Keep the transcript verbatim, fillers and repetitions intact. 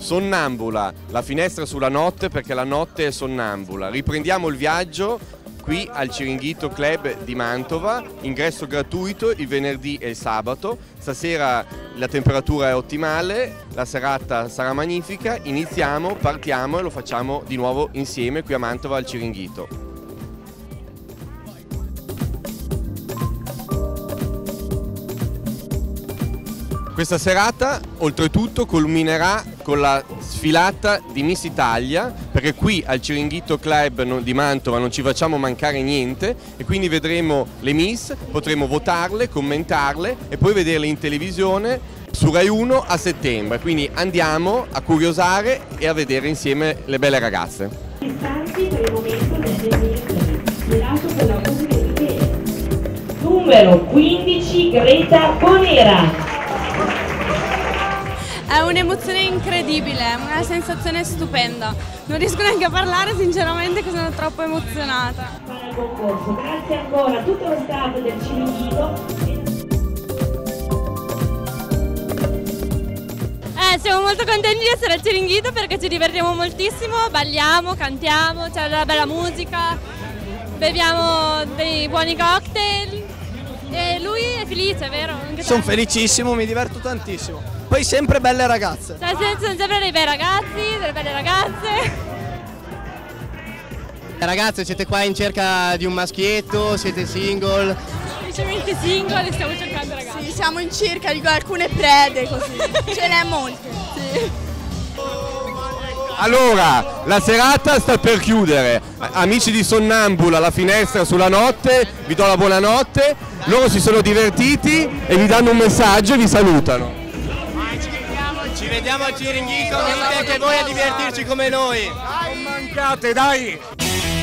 Sonnambula, la finestra sulla notte perché la notte è sonnambula. Riprendiamo il viaggio qui al Ciringhito Club di Mantova, ingresso gratuito il venerdì e il sabato. Stasera la temperatura è ottimale, la serata sarà magnifica, iniziamo, partiamo e lo facciamo di nuovo insieme qui a Mantova al Ciringhito. Questa serata oltretutto culminerà con la sfilata di Miss Italia, perché qui al Ciringhito Club di Mantova non ci facciamo mancare niente e quindi vedremo le Miss, potremo votarle, commentarle e poi vederle in televisione su Rai uno a settembre, quindi andiamo a curiosare e a vedere insieme le belle ragazze. Istanti per il momento del designazione. Vi lascio con la musica di te. Numero quindici, Greta Bonera. È un'emozione incredibile, una sensazione stupenda. Non riesco neanche a parlare sinceramente che sono troppo emozionata. Fare il concorso. Grazie ancora a tutto lo staff del Ciringhito. Eh, siamo molto contenti di essere al Ciringhito perché ci divertiamo moltissimo, balliamo, cantiamo, c'è della bella musica, beviamo dei buoni cocktail e lui è felice, vero? Sono felicissimo, mi diverto tantissimo. Poi sempre belle ragazze. Cioè, sono sempre dei bei ragazzi, delle belle ragazze. Ragazze, siete qua in cerca di un maschietto, siete single? Semplicemente single e stiamo cercando ragazzi. Sì, siamo in cerca di alcune prede così, ce n'è molte. Sì. Allora, la serata sta per chiudere. Amici di Sonnambula, la finestra sulla notte, vi do la buonanotte. Loro si sono divertiti e vi danno un messaggio e vi salutano. Ci vediamo al Ciringhito, venite anche voi a divertirci come noi. Non mancate, dai!